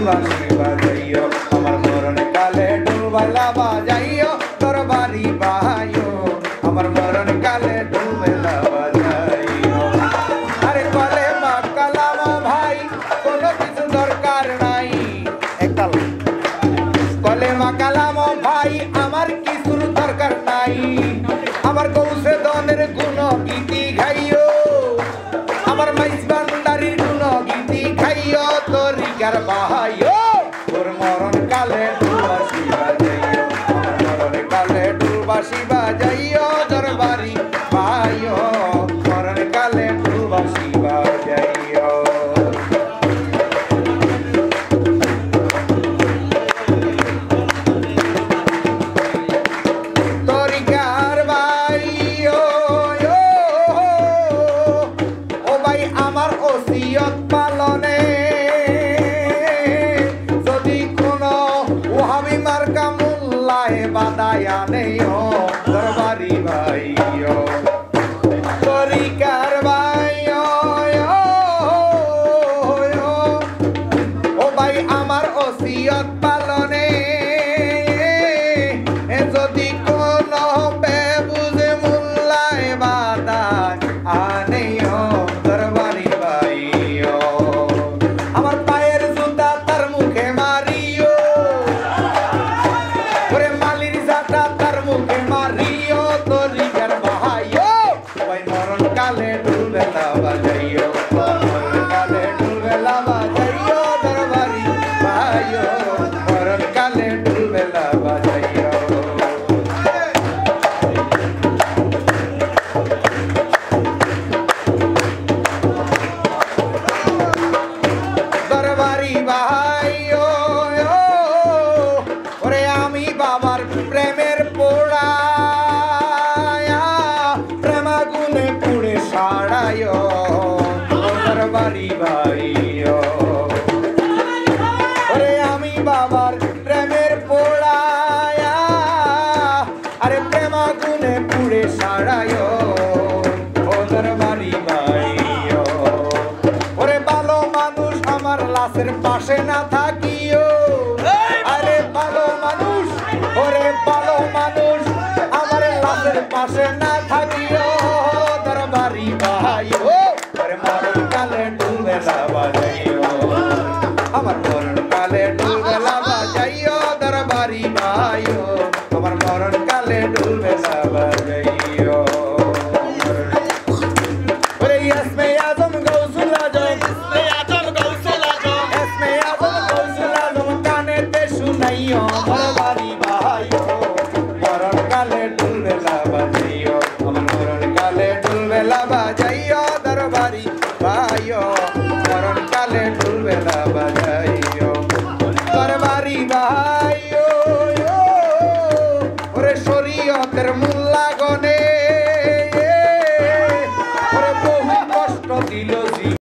বাঁশি বাজাইও আমার মরণ কালে ডুলবেলা বাজাইও দরবারি বাহাইও আমার মরণ কালে ডুলবেলা বাজাইও আরে বলে মা কালাম ভাই কোনো কিছু দরকার নাই একতাল বলে মা কালাম ভাই আমার কিছুর দরকার নাই আমার গৌসে দনের গুণ গীতি গাইও আমার মাইজ বান্দারির গুণ গীতি খাইও তরিকার বাহাইও তোর মরণ কালে ডুলবাসি বাজাইও আমার মরণ কালে ডুলবাসি বাজাইও দরবারি বাহাইও মরণ কালে ডুলবাসি বাজাইও তরিকার ভাইও ও ভাই আমার ওসিয়ত পালনে যদি কোনো ওহাবি মার্কা মোল্লায় বাদায় আনেও দরবারি ভাইও তরিকার ভাইও ও ভাই আমার ওসিয়ত পালনে যদি কোনো বেবুঝে মোল্লায় বাদায় আনেও দরবারি ভাইও আমার পায়ের জুতা তার মুখে মারিও ওরে মালির জাতা তার মুখে মারিও তরিকার বাহাইও ভাই মরণ কালে ডুলবেলা বাজাইও মরণ কালে ডুলবেলা বাজাইও দরবারি ভাইও মরণ কালে ডুলবেলা বাজাইও দরবারি ভাইও ওরে আমি বাবার প্রেমের পোড়া প্রেমাগুনে পুড়ে সাড়াইও দরবারি ভাইও ওরে আমি বাবার প্রেমের পোড়া আরে প্রেমাগুনে পুড়ে সাড়াইও ও দরবারি ভাইও ওরে ভালো মানুষ আমার লাশের পাশে না থাকিও আরে ভালো মানুষ ওরে ভালো মানুষ আমার লাশের পাশে না থাকিও দরবারি ভাইও ওরে মরণ কালে ডুলবেলা বাজাইও আমার মরণ কালে ডুলবেলা বাজাইও দরবারি ভাইও আমার মরণ কালে ডুলবেলা বাজাইও ওরে ইসমে আজম গৌসুল আজম এসমে আজম গৌসুল আজম কানেতে শুনাইও দরবারি ভাইও মরণ কালে ডুলবেলা বাজাইও আমার মরণ কালে ডুলবেলা বাজাইও দরবারি ভাইও মরণ কালে ডুলবেলা বাজাইও দরবারি ভাইও ওরে শরীয়তের মোল্লা গনে